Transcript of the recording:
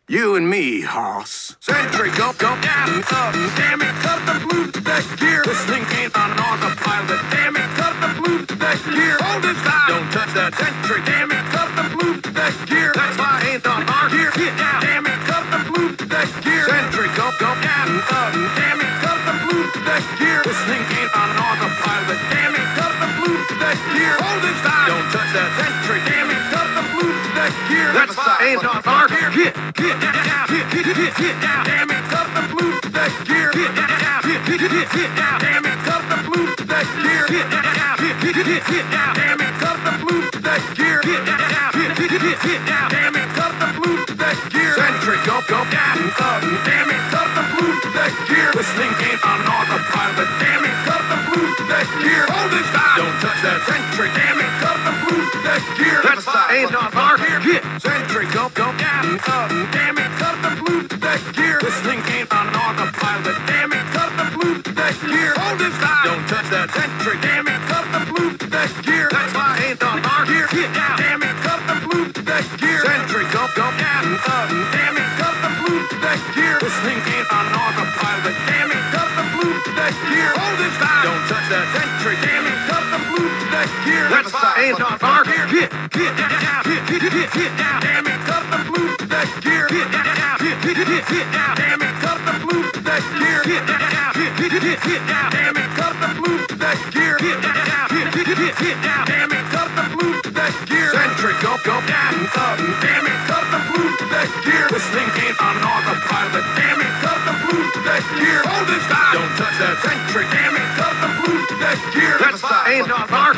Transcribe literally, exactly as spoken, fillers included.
You and me, hoss. Sentry, go, go, down, up. Damn it, cut the blue that gear. This thing ain't on autopilot. Damn it, cut the blue that gear. Hold it down. Don't touch that sentry. Damn it, cut the blue that gear. That's why I ain't on our gear. Get down. Damn it, cut the blue that gear. Sentry, go, go, down, up. Damn it, cut the blue that gear. This thing ain't on autopilot. Damn it, cut the blue that gear. Hold it down. Don't touch that sentry. Damn it, cut the blue that gear. That's why I ain't on our gear. Get, get, get down, get, get, get, get down. Damn it, cut the blue that gear. Get down, get, get, get, get down. Damn it, cut the blue that gear. Get down, get, get, get, get down. Damn it, cut the blue that gear. Get down, get, get, get, get down. Damn it, cut the blue that gear. Sentry, go, go, down, up. Damn it, cut the blue that gear. This thing ain't on autopilot. Damn it, cut the blue that gear. Hold it down. Don't touch that sentry. Damn it, cut the blue that gear. That's why I ain't on our gear. Get sentry, go, go, down, up. Damn it, cut the blue that gear. This thing ain't on autopilot. Damn it, cut the blue that gear. Hold it down. Don't touch that sentry. Damn it, cut the blue that gear. That's why I ain't on our gear. Get down. Damn it, cut the blue that gear. Sentry, go, go, down, up. Damn it, cut the blue that gear. This thing ain't on autopilot. Damn it, cut the blue that gear. Hold it down. Don't touch that sentry. Damn it, cut the blue that gear. That's why I ain't on our gear. Get, get down, get, get, get, get down. Damn it, cut the blue that gear. Get down, get, get, get, get down. Damn it, cut the blue that gear. Get down, get, get, get, get down. Damn it, cut the blue that gear. Get down, get, get, get, get down. Damn it, cut the blue that gear. Sentry, go, go, down, up. Damn it, cut the blue that gear. This thing ain't on autopilot. Damn it, cut the blue that gear. Hold it down. Don't touch that sentry. Damn it, cut the blue that gear. That's why I ain't on our